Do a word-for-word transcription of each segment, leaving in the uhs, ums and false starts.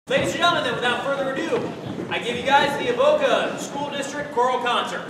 Ladies and gentlemen, then without further ado, I give you guys the Avoca School District Choral Concert.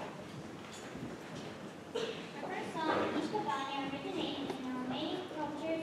Our first song, Each Cabana, originates in our Romanian culture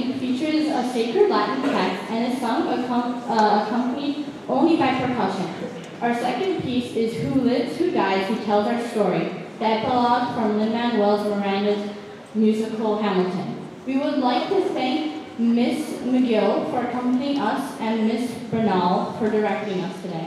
opening features a sacred Latin text and is sung accom uh, accompanied only by percussion. Our second piece is Who Lives, Who Dies, Who Tells Our Story, the epilogue from Lin-Manuel Miranda's musical Hamilton. We would like to thank Miss McGill for accompanying us and Miss Bernal for directing us today.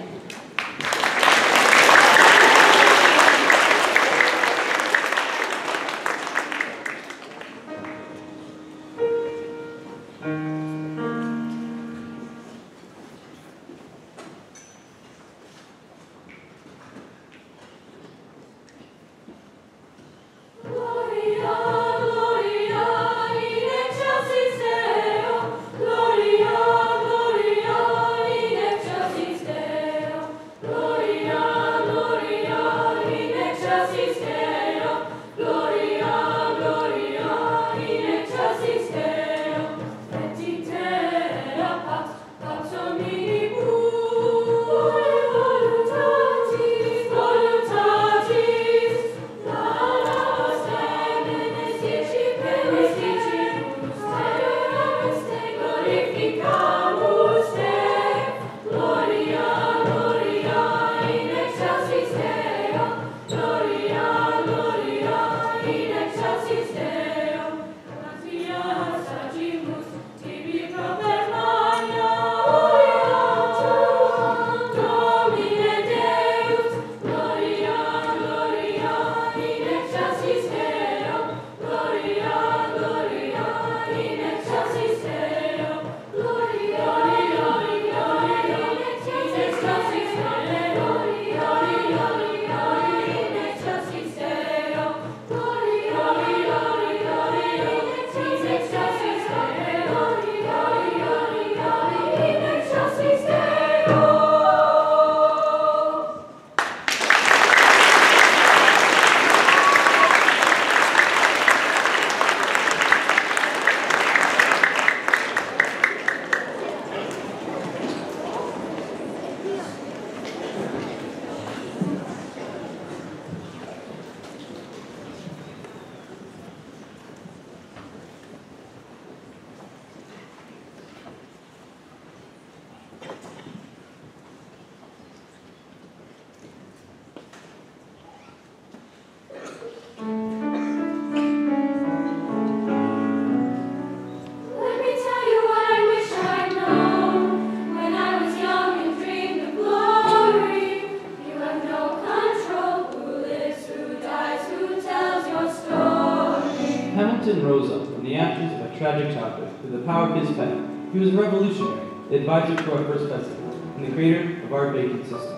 Hamilton rose up from the ashes of a tragic childhood through the power of his pen. He was a revolutionary, the advisor to our first president, and the creator of our banking system.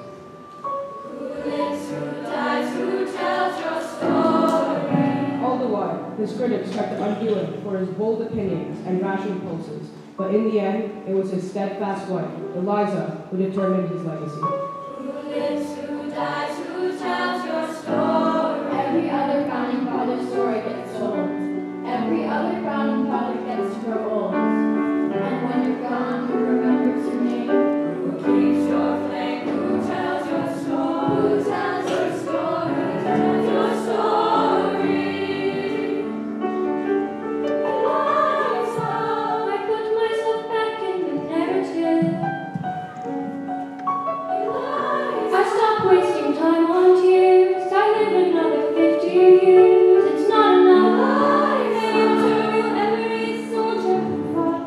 Who lives, who dies, who tells your story? All the while, his critics tried to undo him for his bold opinions and rash impulses, but in the end, it was his steadfast wife, Eliza, who determined his legacy. Who lives, who dies, who tells your story? Every other founding father's story gets sold. Every other founding father gets to grow old. And when you're gone, who remembers your name? Who keeps your flame? Who tells your story? Who tells your story? Who tells your story? Eliza, I put myself back in the narrative. Eliza, I stopped wasting time on tears. I live another fifty years. It's not enough. I turn you every soldier who fought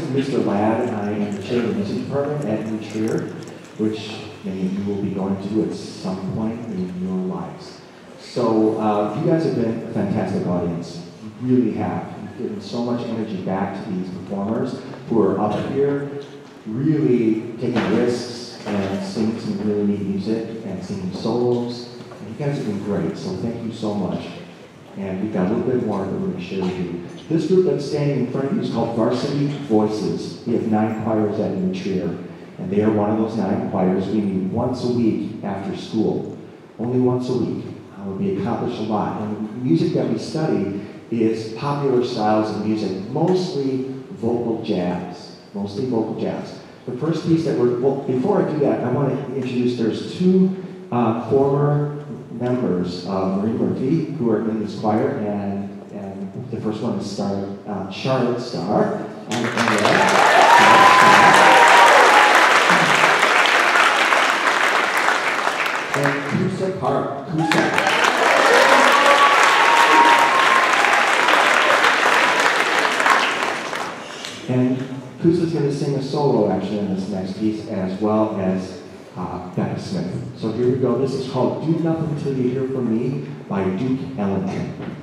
is Mister Ladd, and I am the chair of the music department at New Trier, which many of you will be going to at some point in your lives. So uh, you guys have been a fantastic audience. You really have. You've given so much energy back to these performers who are up here, really taking risks and singing some really neat music and singing solos. And you guys have been great, so thank you so much. And we've got a little bit more that we're going to share with you. This group that's standing in front of you is called Varsity Voices. We have nine choirs at New Trier, and they are one of those nine choirs. We meet once a week after school, only once a week. Uh, we accomplish a lot. And the music that we study is popular styles of music, mostly vocal jazz, mostly vocal jazz. The first piece that we're, well, before I do that, I want to introduce, there's two uh, former members of Marie Murphy who are in this choir, and, and the first one is Star, uh, Charlotte Starr. And, and, and Kusa Park, Kusa. And Kusa's going to sing a solo actually in this next piece, as well as uh, Becca Smith. So here we go. This is called Do Nothing Till You Hear From Me by Duke Ellington.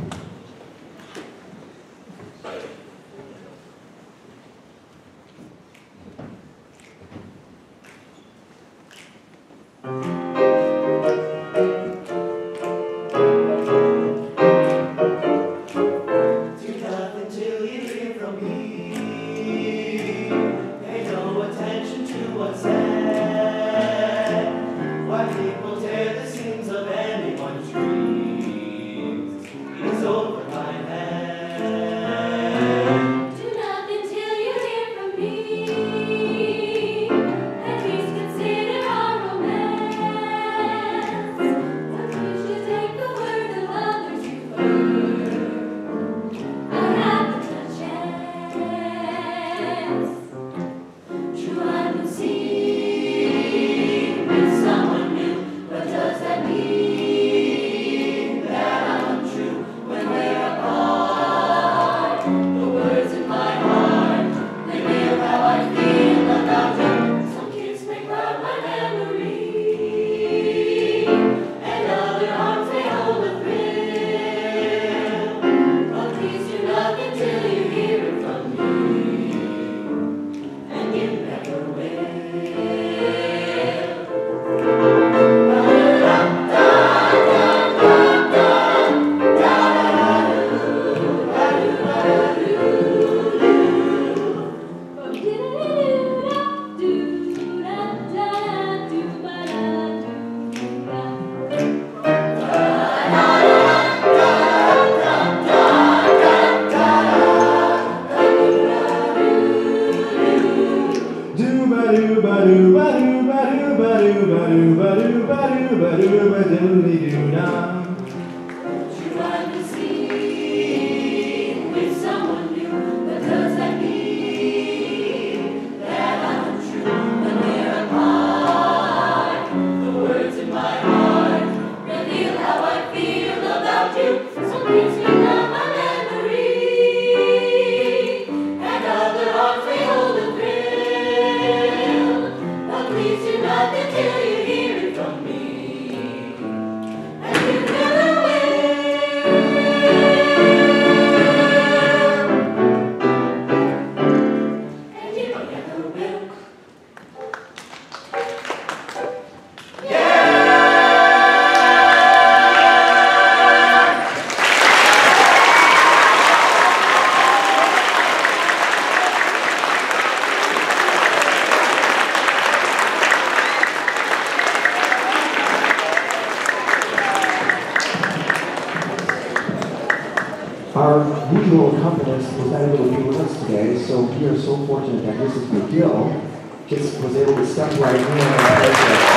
Our usual accompanist was not able to be with us today, so we are so fortunate that Missus McGill just was able to step right in and play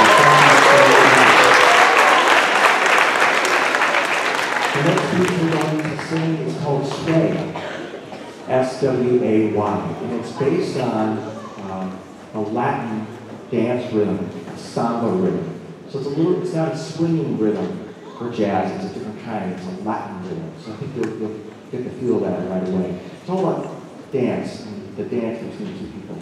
the next piece we're going to sing is called Sway, S W A Y, and it's based on um, a Latin dance rhythm, a samba rhythm. So it's a little, it's not a swinging rhythm for jazz, it's a different kind, it's a Latin rhythm. So I think you'll, you'll get the feel of that right away. It's all about dance, the dance between two people.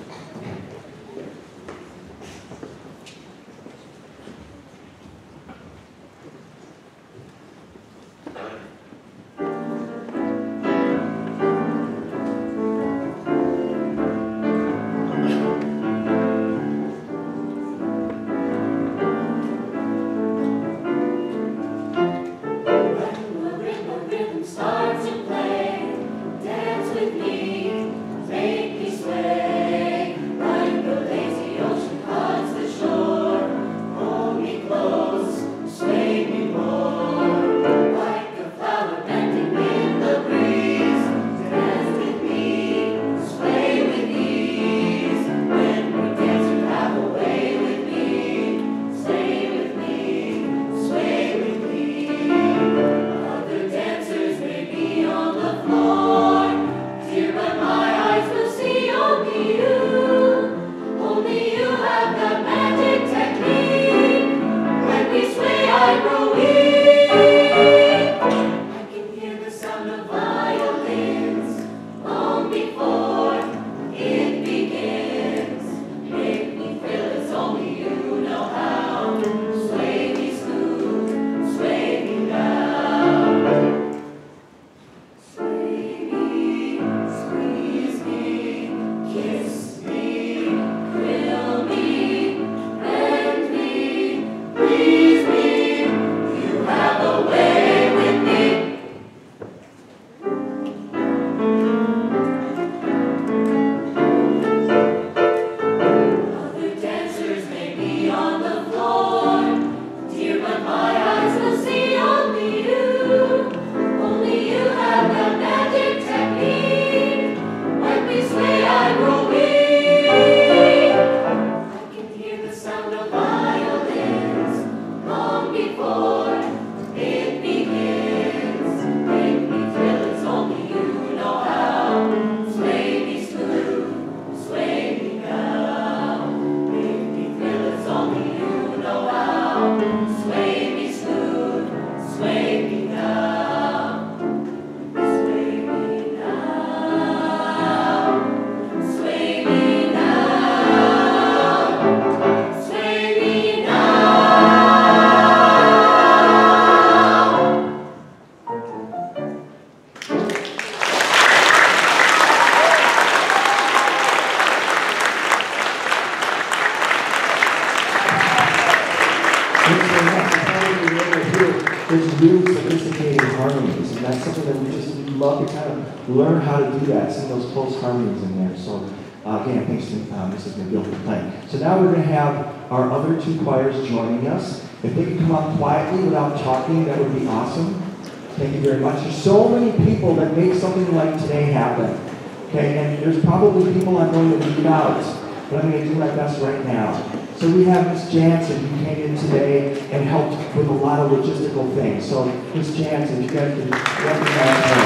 There's really sophisticated harmonies, and that's something that we just love to kind of learn how to do that, sing those close harmonies in there. So uh, again, thanks to uh, Missus McGill for playing. So now we're going to have our other two choirs joining us. If they could come up quietly without talking, that would be awesome. Thank you very much. There's so many people that make something like today happen. Okay, and there's probably people I'm going to leave out, but I'm going to do my best right now. So we have Miz Jansen, who came in today and helped with a lot of logistical things. So Miz Jansen, you guys can recognize her.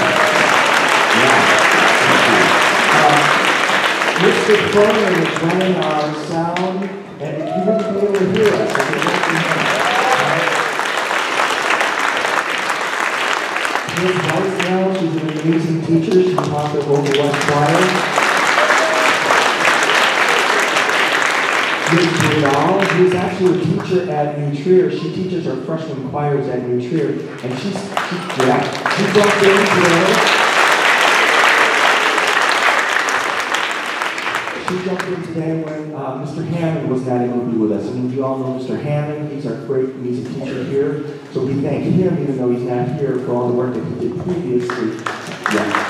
Yeah, thank you. Uh, Mister Cronin is running our sound, and you wouldn't be able to hear us. So Miz Whitesnell, she's an amazing teacher. She taught the Avoca West Choir. Miz Vidal, who's actually a teacher at New Trier. She teaches our freshman choirs at New Trier, and she's, she, yeah, she jumped in today. She jumped in today when uh, Mister Hammond was not able to be with us. I mean, you all know Mister Hammond. He's our great music teacher here. So we thank him, even though he's not here, for all the work that he did previously. Yeah.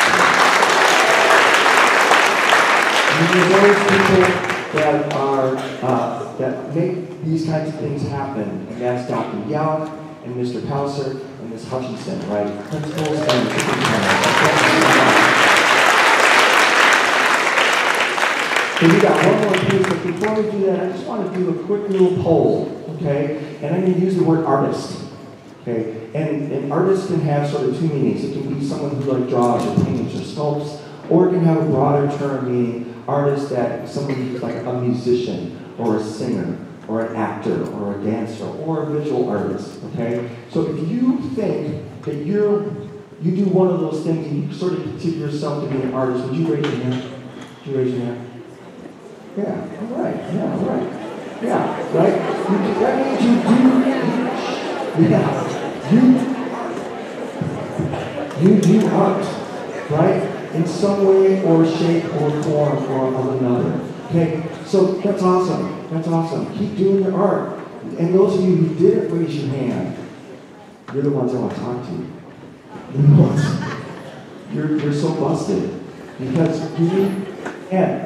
And there's always people that are uh, that make these kinds of things happen, and that's Doctor Young and Mister Pelser and Miz Hutchinson, right? Principals and superintendents. So we got one more piece, but before we do that, I just want to do a quick little poll, okay? And I'm going to use the word artist, okay? And an artist can have sort of two meanings. It can be someone who like draws or paints or sculpts, or it can have a broader term meaning artist that somebody who's like a musician or a singer or an actor or a dancer or a visual artist, okay? So if you think that you're you do one of those things and you sort of consider yourself to be an artist, would you raise your hand? Would you raise your hand? Yeah, all right, yeah, all right. Yeah, right? You, that means you do, yeah, you, you do art, right? In some way or shape or form or of another. Okay, so that's awesome, that's awesome. Keep doing your art. And those of you who didn't raise your hand, you're the ones I want to talk to. You're the ones. You're, you're so busted. Because you need, and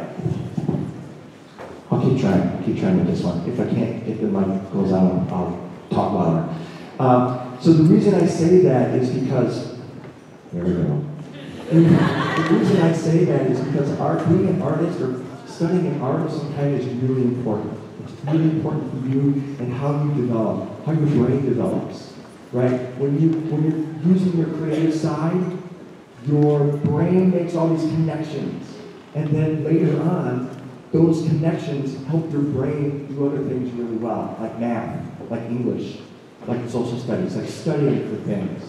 I'll keep trying, I'll keep trying with this one. If I can't, if the mic goes out, I'll talk louder. Um, so the reason I say that is because, there we go. And the reason I say that is because art, being an artist or studying an art of some kind is really important. It's really important for you and how you develop, how your brain develops, right? When, you, when you're using your creative side, your brain makes all these connections. And then later on, those connections help your brain do other things really well, like math, like English, like social studies, like studying for things.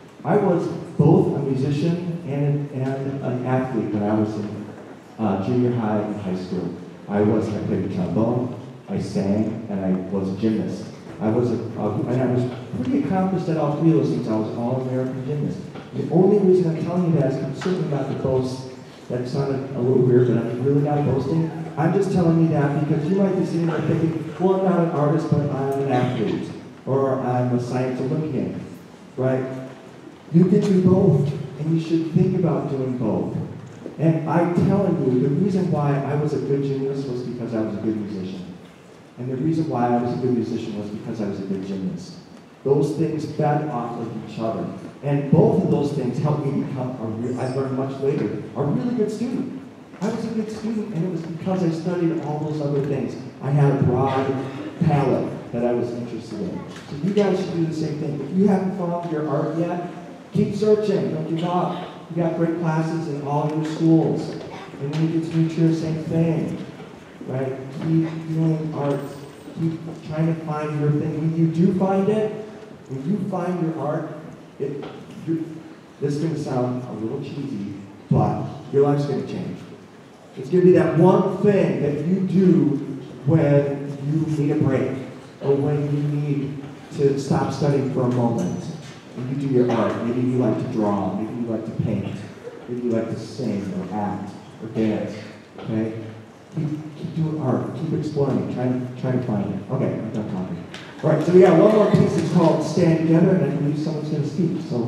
I was both a musician and, and an athlete when I was in uh, junior high and high school. I was, I played the trombone, I sang, and I was a gymnast. I was, a, uh, and I was pretty accomplished at all three of those things. I was an all-American gymnast. The only reason I'm telling you that is I'm certainly not to boast. That sounded a little weird, but I'm really not boasting. I'm just telling you that because you might be sitting there thinking, well, I'm not an artist, but I'm an athlete, or I'm a science Olympian, right? You can do both, and you should think about doing both. And I'm telling you, the reason why I was a good gymnast was because I was a good musician. And the reason why I was a good musician was because I was a good gymnast. Those things fed off of each other. And both of those things helped me become, a real, I learned much later, a really good student. I was a good student, and it was because I studied all those other things. I had a broad palette that I was interested in. So you guys should do the same thing. If you haven't found your art yet, keep searching, don't give up. You got great classes in all your schools. And when you get to mature, same thing, right? Keep doing art. Keep trying to find your thing. When you do find it, when you find your art, it, this is going to sound a little cheesy, but your life's going to change. It's going to be that one thing that you do when you need a break, or when you need to stop studying for a moment. And you do your art. Maybe you like to draw. Maybe you like to paint. Maybe you like to sing or act or dance. Okay? Keep, keep doing art. Keep exploring. Try, try to find it. Okay, I'm done talking. All right, so we got one more piece. It's called Stand Together, and I believe someone's going to speak. So.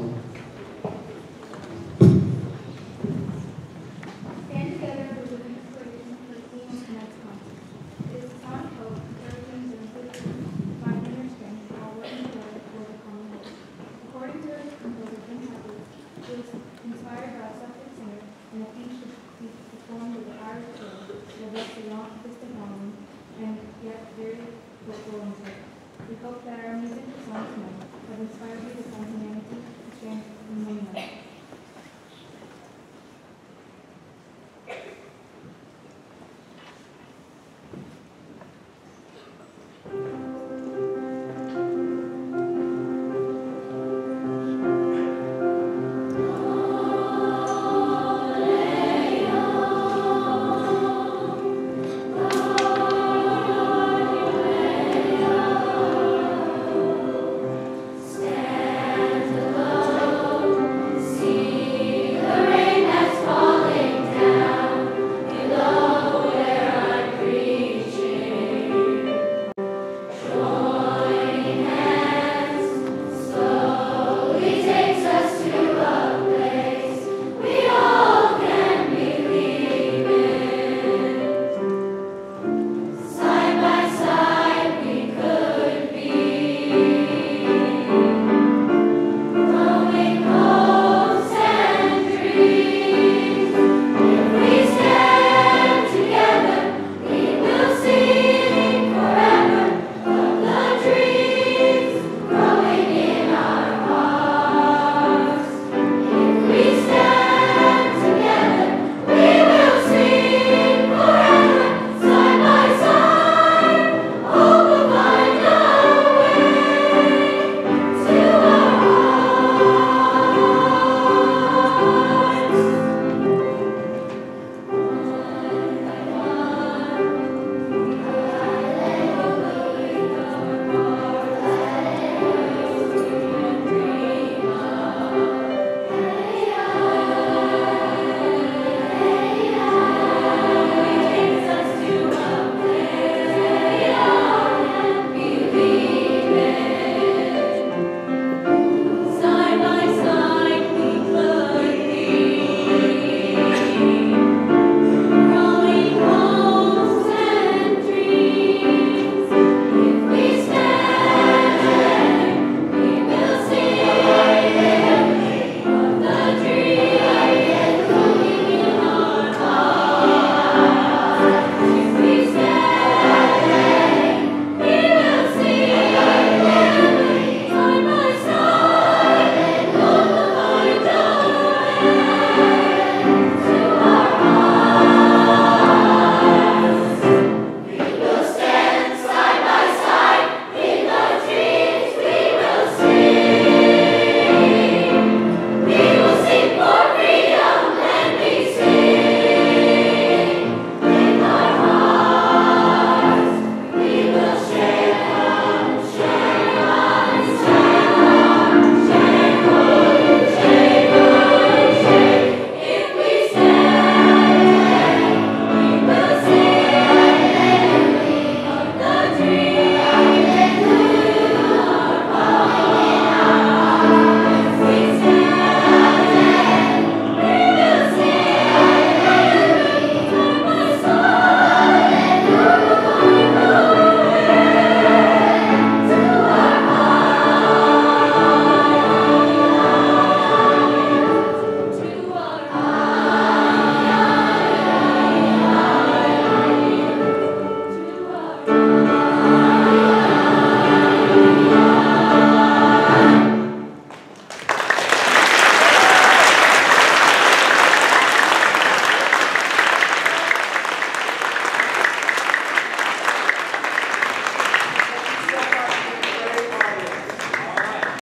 Stand together for the inspiration for seeing the next concept. It is on hope, Europeans and Christians find inner strength while working together for the common good. According to his composer Jim Hadley, it was inspired by a Celtic singer, and the piece should be performed with the Irish girl, the best beyond artistic volume, and yet very hopeful and safe. We hope that our music and songs tonight have inspired you to find humanity, strength, and one another.